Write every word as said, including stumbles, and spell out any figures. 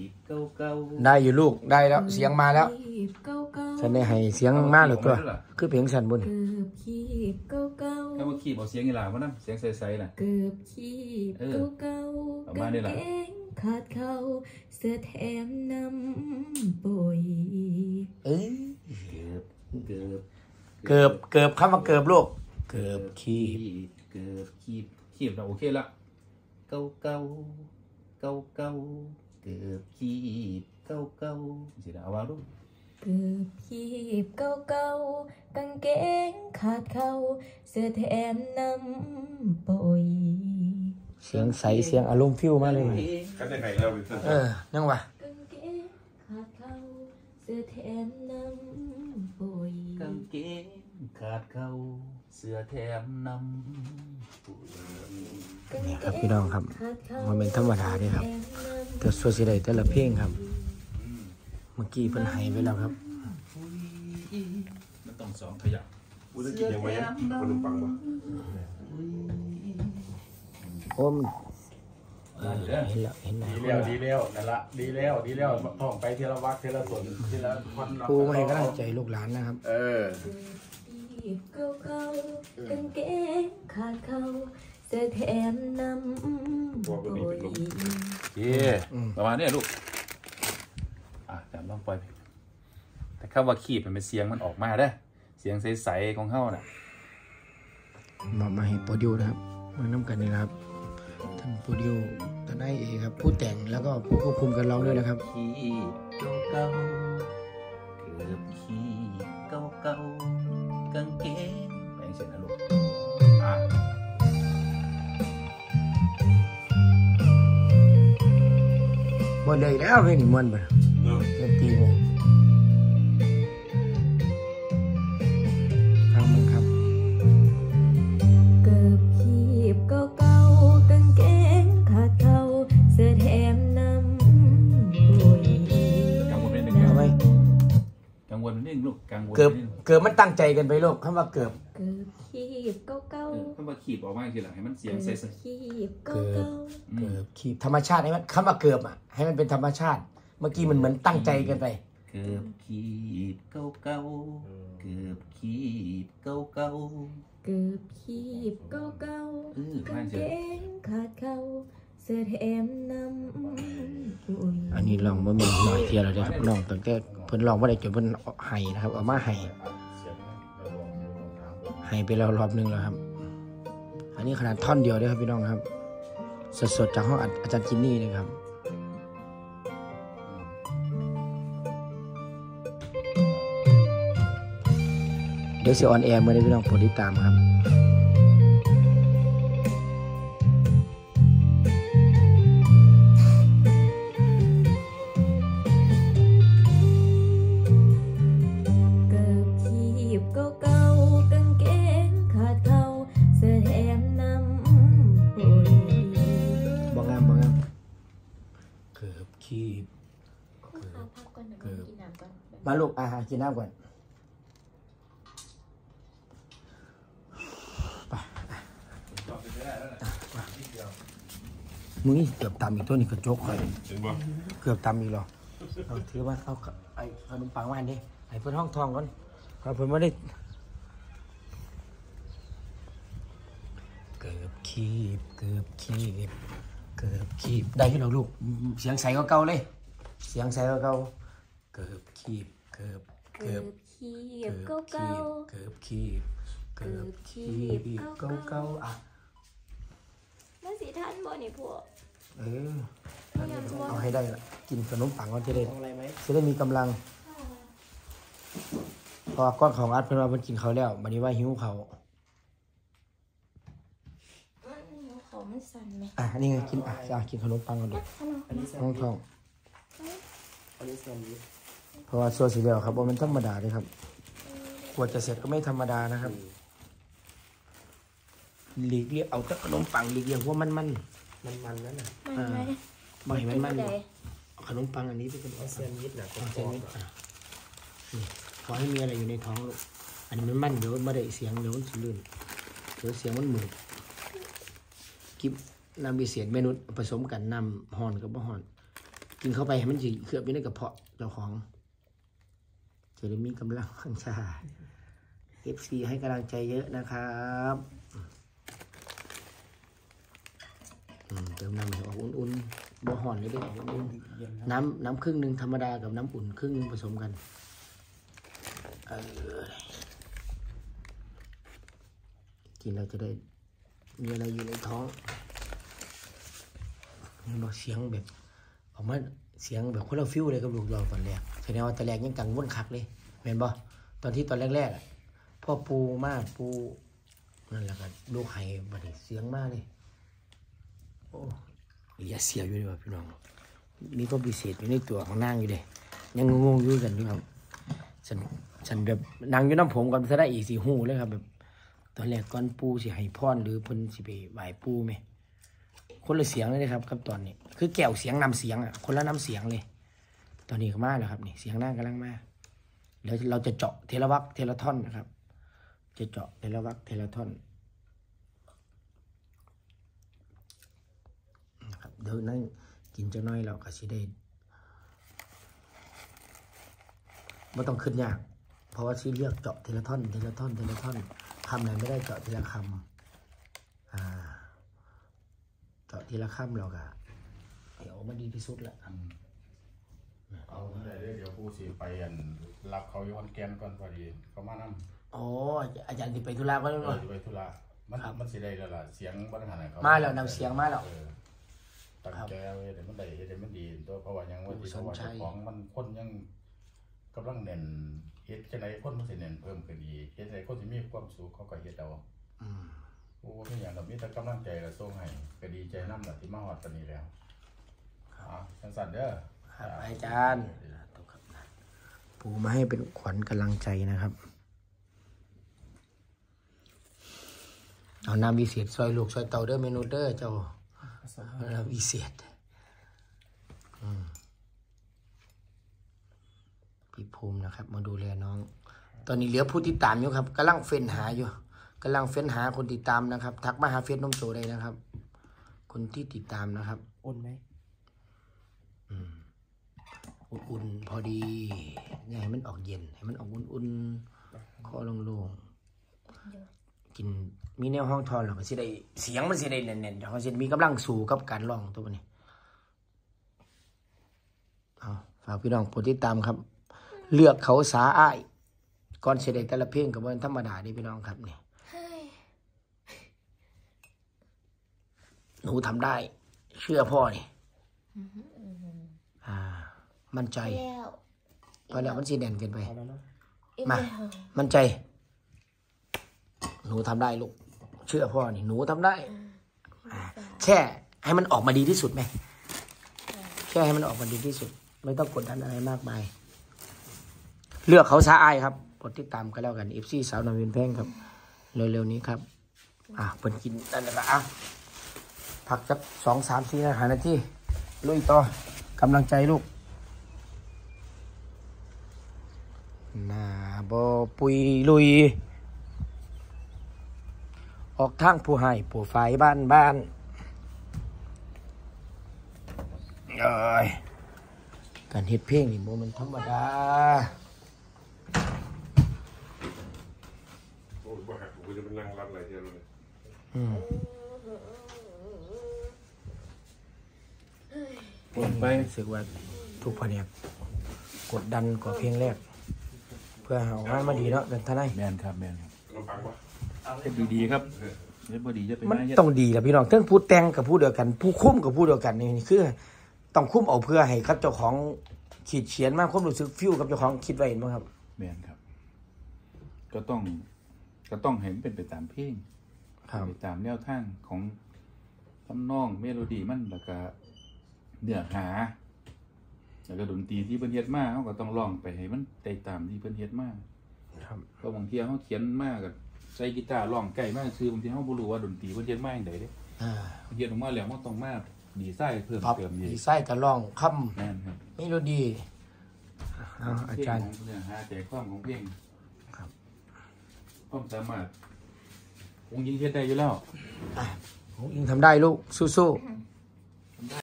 ได้อยู่ลูกได้แล้วเสียงมาแล้วฉันได้ให้เสียงมากหรือตัวคือเพลงฉันบุญถ้าว่าขีบเอาเสียงอีหลาเพราะนั่นเสียงใสๆน่ะเกือบขีบเก่าๆกางเกงขาดเข่าเสื้อแถมน้ำป่วยเอ้ยเกือบเกือบเกือบคำว่าเกือบลูกเกือบขีบเกือบขีบขีบเราโอเคละเก่าเก่าเก่าเก่าเกือบขีบเก่าเก่าสิเอาว่าลูกเกือบขีบเก่าเก่ากางเกงขาดเข่าเสื้อแถมน้ำป่วยเสียงใสเสียงอารมณ์ฟิวมาเลยกันยังไงเราเป็นเออนั่งวะกางเกงขาดเข่าเสื้อแถมน้ำป่วยกางเกงขาดเข่าเสื้อแถมน้ำป่วยนี่ครับพี่น้องครับมันเป็นธรรมดาด้วยครับแต่ส่วนสิใดแต่ละเพลงครับเมื่อกี้เพิ่นให้ไปแล้วครับมันต้องสองขยับกูจะกินยังไงขนมปังปะโอ้มเห็นแล้วเห็นไหมดีแล้วดีแล้วนั่นละดีแล้วดีแล้วท่องไปทีละวักทีละส่วนทีละท่อนครูให้กำลังใจลูกหลานนะครับเออเก่าเก่ากางเกงขาดเข่าเสื้อแถมน้ำป่วยเย่ประมาณนี้ลูกอ่ะจำต้องปล่อยแต่คำว่าขีบมันเป็นเสียงมันออกมาได้เสียงใสๆของเฮาน่ะมามาให้โปรดิวนะครับมาน้ำกันนี่นะครับท่านโปรดิวท่านไอเอครับผู้แต่งแล้วก็ผู้ควบคุมการร้องด้วยนะครับขีบเก่าๆเกือบขีบเก่าๆกางเกงแปลงเสร็จนะลูกอ่ะหมดเลยแล้วเพลงนี้มันไปเล่นตีเลยฟังมั้งครับเกือบขีบเก่าๆกางเกงขาดเข่าเสื้อแถมน้ำป่วยกังวลเป็นหนึ่งเอาไหมกังวลเป็นหนึ่งลูกกังวลเกือบเกือบมันตั้งใจกันไปลูกคำว่าเกือบเกือบขีบเก่าๆคำว่าขีบออกมาทีหลังให้มันเสียงใสๆขีบเก่าๆเกือบขีบธรรมชาติให้มันคำว่าเกือบอ่ะให้มันเป็นธรรมชาติเมื่อกี้มันเหมือนตั้งใจกันไปเกือบขีบเก่าๆเกือบขีบเก่าๆเกือบขีบเก่าๆกางเกงขาดเข่าเสื้อแถมน้ำป่วยอันนี้ลองมามีหน่อยเทียแล้วนะครับน้องตั้งแต่เพิ่นลองว่าได้จนเพิ่นไห้นะครับเอามาไห้ไห้ไปแล้วรอบนึงแล้วครับอันนี้ขนาดท่อนเดียวด้วยครับพี่น้องครับสดๆจากห้องอาจารย์จินนี่เลยครับเดี๋ยวจะออนแอร์เมื่อได้พี่น้องโปรดติดตามครับเกือบขีบเก่าๆกางเกงขาดเข่าเสื้อแถมน้ำป่วยบางงามบางงามเกือบขีบเกือบมาลูกอาหารกินน้ำก่อนมึงเกือบตำอีกตัวนี้กระจกเลยเกือบตำอีกหรอเอาถือว่าเอาไอ้ขนมปังมาอันนี้ไอ้เพื่อนห้องทองก่อนเขาเพื่อนไม่ได้เกือบขีบเกือบขีบเกือบขีบได้ที่เราลูกเสียงใสก็เก่าเลยเสียงใสก็เก่าเกือบขีบเกือบเกือบขีบเก่าๆเกือบขีบเกือบขีบเก่าๆอ่ะแล้วสีท่านบ่นี่พวกเออเอาให้ได้ละกินขนมปังก่อนจะได้จะได้มีกำลังพอก้อนของอัดเพิ่นว่าเพิ่นกินเขาแล้ววันนี้ว่าหิวเขาของมันสั่นไหมอ่ะนี่ไงกินอ่ะจะกินขนมปังก่อนดิท้องท้องเพราะว่าส่วนสีเหลืองครับว่ามันธรรมดาเลยครับกว่าจะเสร็จก็ไม่ธรรมดานะครับหลีกเลี่ยงเอาแต่ขนมปังหลีกเลี่ยงว่ามันมันมันมันนั่นน่ะมันไหมบ่เห็นมันมันขนมปังอันนี้เป็นขนมปังเส้นนิดนะเส้นนิดขอให้มีอะไรอยู่ในท้องลูกอันนี้มันมันเดี๋ยวไม่ได้เสียงเดี๋ยวมันลื่นเดี๋ยวเสียงมันหมุนกิบน้ำวิเศษเมนูผสมกันน้ำห่อนกับบ่ห่อนกิกินเข้าไปให้มันสิเคลือบอยู่ในกระเพาะเจ้าของจะได้มีกำลังวังชา เอฟ ซี ให้กำลังใจเยอะนะครับเติมน้ำให้ออกอุ่นๆบ่ห่อนเลยเด้อออกอุ่นๆน้ำน้ำครึ่งหนึ่งธรรมดากับน้ำอุ่นครึ่งผสมกันเออกินเราจะได้มีอะไรอยู่ในท้องนี่บอกเสียงแบบออกมาเสียงแบบคนเราฟิวเลยกับลูกเราตอนแรกแสดงว่าตอนแรกยังกังวลคักเลยเห็นบ่ตอนที่ตอนแรกๆพ่อปูมากปูนั่นแหละกันลูกไห้บัดนี้เสียงมากเลยโอ้ยเสียอยู่เลยว่ะพี่น้องมีตัวพิเศษอยู่ในตัวของนางอยู่เลยยังงงๆอยู่กันอยู่ครับฉันฉันแบบนางอยู่น้ำผมก่อนจะได้อีกสีหูเลยครับแบบตอนแรกก่อนปูสิให้พรหรือเพิ่นสิไปไหว้ปูไหมคนละเสียงเลยครับครับตอนนี้คือแก้วเสียงนำเสียงอ่ะคนละน้ำเสียงเลยตอนนี้ก็มาแล้วครับนี่เสียงนางกำลังมาเดี๋ยวเราจะเจาะเทละวักเทละท่อนนะครับจะเจาะเทละวักเทละท่อนนะครับเดี๋ยวนั่งกินจะน้อยเราก็สิได้ไม่ต้องขึ้นยากเพราะว่าที่เลือกเจาะทีละท่อนทีละท่อนทีละท่อนคำไหนไม่ได้เจาะทีละคำอ่าเจาะทีละคำเราก็เดี๋ยวมันดีที่สุดละเอาได้เดี๋ยวผู้สิไปอันรับเขาย้อนแกนก่อนพอดีเขามานั่งอ๋ออาจารย์ที่ไปธุระก็แล้วเนาะไปธุระมันมันสิได้แล้วล่ะเสียงบ้านหันเขามาแล้วนำเสียงมาแล้วตั้งใจเอาเดี๋ยวมันได้เดี๋ยวมันดีตัวเพราะว่ายังว่าที่ว่าของมันคนยังกำลังเน้นเฮ็ดจังไดคนมันสิเน้นเพิ่มขึ้นอีกเฮ็ดจังไดคนสิมีความสุขเขาก็เฮ็ดเอาอืมโอ้ไม่อย่างแบบนี้แต่กำลังใจละส่งให้ก็ดีใจนำล่ะที่มาฮอดปานนี้แล้วครับสั้นๆเด้อครับอาจารย์ปู่มาให้เป็นขวัญกำลังใจนะครับเอาน้ำวิเศษซอยลูกซอยเต่าเด้อเมนูเด้อเจ้าน้ำวิเศษพี่ภูมินะครับมาดูแลน้องตอนนี้เหลือผู้ติดตามอยู่ครับกำลังเฟ้นหาอยู่กำลังเฟ้นหาคนติดตามนะครับทักมาหาเฟซน้องโจได้นะครับคนที่ติดตามนะครับอุ่นไหมอืมอุ่นๆพอดีอย่าให้มันออกเย็นให้มันออกอุ่นๆคอโล่งๆกินมีแนวห้องทอนหรอกสิได้เสียงมันสิได้เน่นๆเขาสิมีกำลังสู้กับการร้องตัวนี้เอาฝากพี่น้องโปรดติดตามครับเลือกเขาสาอ้ายก่อนเสด็จแต่ละเพลงกับวันธรรมดานี่พี่น้องครับนี่หนูทำได้เชื่อพ่อนี่อ่ามั่นใจพอแล้วมันสีแดงเกินไปมามั่นใจหนูทำได้ลูกเชื่อพ่อนี่หนูทำได้แค่ให้มันออกมาดีที่สุดไหมแค่ให้มันออกมาดีที่สุดไม่ต้องกดดันอะไรมากมายเลือกเขาซาอายครับกดติดตามกันแล้วกันเอฟซีสาวน้อยเวียนแพงครับเร็วๆนี้ครับอ่ะเปิดกินนั่นแหละอ่ะพักสักสองสามสี่นาทีลุยต่อกำลังใจลูกหน้าบ่ปุยลุยออกทางผู้ให้ผู้ฝ่ายบ้านบ้านเอ้ยการเฮ็ดเพลงนี่โมมันธรรมดาโอ้ยบ้ากูจะเป็นนั่งรับอะไรเทียนเลยอืมปวดไปรู้สึกว่าทุกแผนกกดดันกว่าเพลงแรกเพื่อเอางานมาดีเนาะเป็นท่านายแมนครับแมนครับลองฟังวะเฮ็ดดีๆครับเฮ็ดบ่ดีจะเป็นมันต้องดีแหละพี่น้องเทั้งผู้แต่งกับผู้เดียวกันผู้คุ้มกับผู้เดียวกันนี่คือต้องคุ้มเอาเพื่อให้ครับเจ้าของขีดเขียนมาความรู้สึกฟิวกับเจ้าของคิดไว้เห็นมั้งครับแมนครับก็ต้องก็ต้องเห็นเป็นไปตามเพลงไปตามแนวทางของทำนองเมโลดี้มันแล้วก็เนื้อหาแล้วก็ดนตรีที่เพิ่นเฮ็ดมาเฮาก็ต้องร้องไปให้มันได้ตามที่เพิ่นเฮ็ดมาครับเพราะบางทีเฮาเขียนมาก็ใส่กีตาร์ร้องใกล้มาซื่อบางทีเฮาบ่รู้ว่าดนตรีเพิ่นเฮ็ดมาจังได๋เด้อ่าเฮ็ดออกมาแล้วมันต้องมาดีไซน์เพิ่มเติมอีกดีไซน์ก็ร้องคำแม่นครับเมโลดี้เอาอาจารย์เนื้อหาใจความของเพลงครับความสามารถคงยิงเฮ็ดได้อยู่แล้วอ่ะคงยิงทำได้ลูกสู้ๆ